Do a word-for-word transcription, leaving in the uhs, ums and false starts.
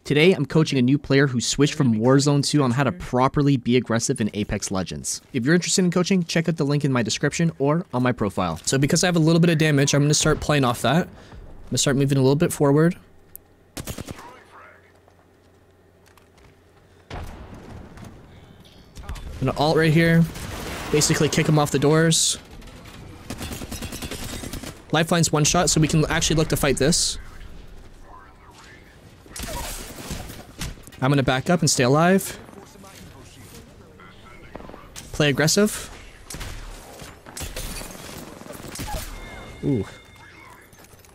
Today, I'm coaching a new player who switched from Warzone two on how to properly be aggressive in Apex Legends. If you're interested in coaching, check out the link in my description or on my profile. So because I have a little bit of damage, I'm going to start playing off that. I'm going to start moving a little bit forward. I'm going to ult right here. Basically kick him off the doors. Lifeline's one shot, so we can actually look to fight this. I'm gonna back up and stay alive. Play aggressive. Ooh.